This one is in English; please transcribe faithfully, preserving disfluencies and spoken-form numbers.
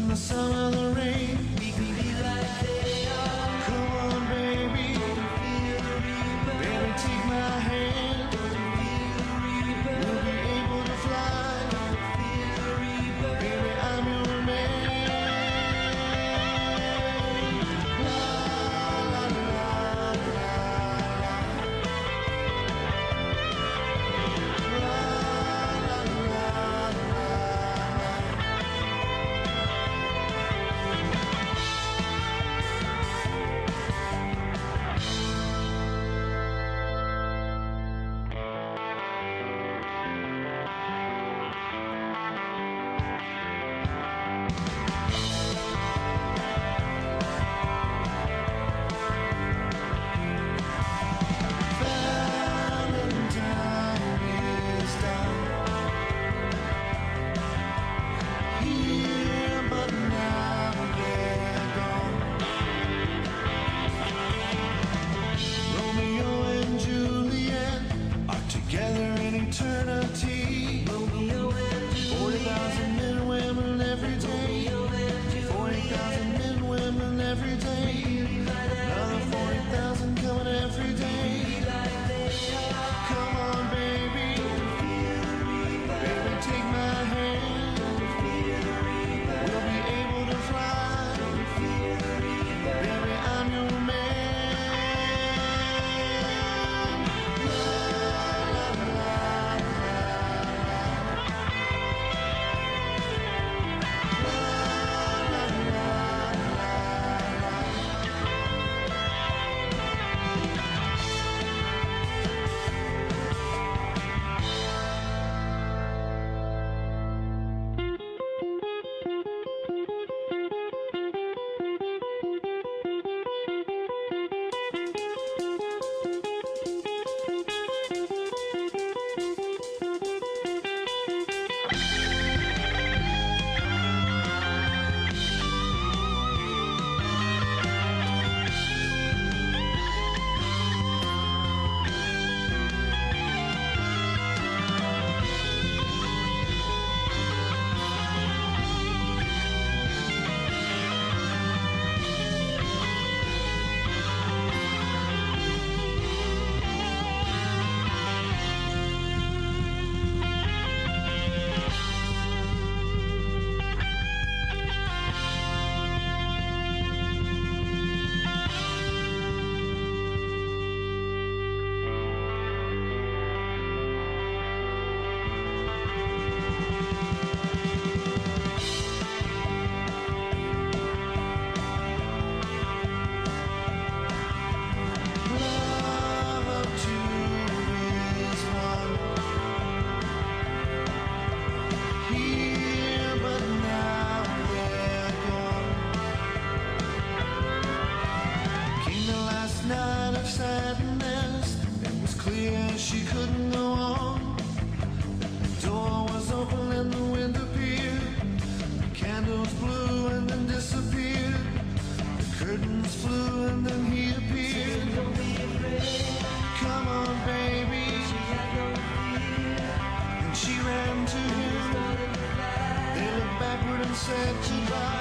the sun or the rain. We can be like they are. Come on, baby. Baby, take my hand. We'll be able to fly. Baby, I'm your man. La la la la la. La la la la. Eternity. Forty thousand men and women every day. Forty thousand men and women every day. Another forty thousand coming every day. Come on, baby. Baby, take my hand. We'll be able to fly. Baby, I'm your man. She couldn't go on. The door was open and the wind appeared. The candles blew and then disappeared. The curtains flew and then he appeared. Don't be afraid. Come on, baby. She had no fear. And she ran to him. They looked backward and said goodbye.